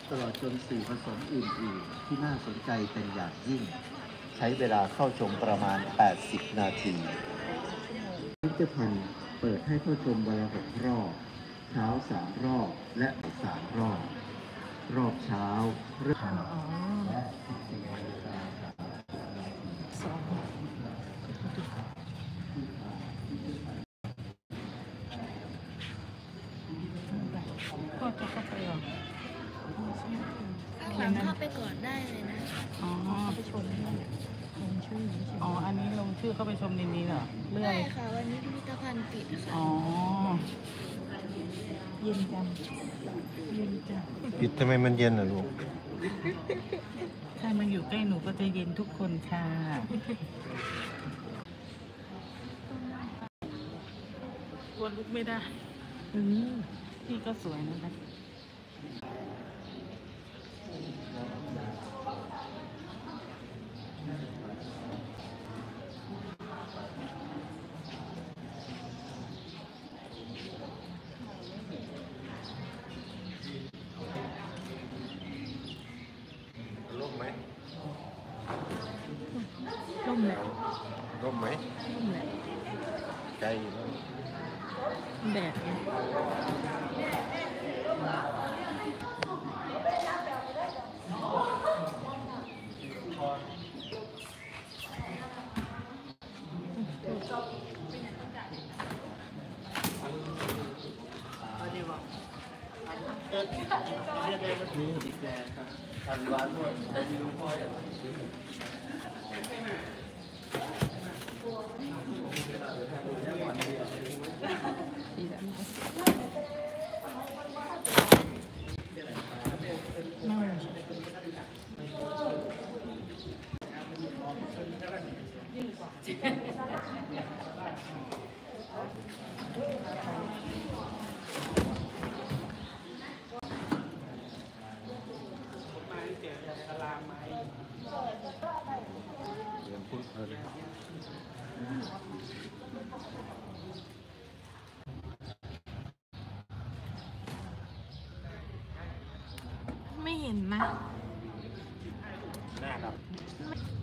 ตลอดจนสื่อผสมอื่นๆที่น่าสนใจเป็นอย่างยิ่งใช้เวลาเข้าชมประมาณ 80 นาทีพิพิธภัณฑ์เปิดให้เข้าชมวันละ6 รอบเช้า3 รอบและ3 รอบรอบเช้าเริ่มและ14 นาฬิกาพ่อจะเข้าไปหรอข้างหลังเข้าไปก่อนได้เลยนะอ๋อไปชมลงชื่ออ๋ออันนี้ลงชื่อเข้าไปชมในนี้เหรอเรื่อใช่ยค่ะวันนี้พิพิธภัณฑ์ปิดค่ะอ๋อเย็นจังเย็นจังปิดทำไมมันเย็นอ่ะลูกถ้ามันอยู่ใกล้หนูก็จะเย็นทุกคนค่ะกลัวลุกไม่ได้พี่ก็สวยนะคะร่มไหมร่มแหละร่มไหมร่มแหละไกลอยู่แล้วแดดไงไม่เห็นนะหน้าครับ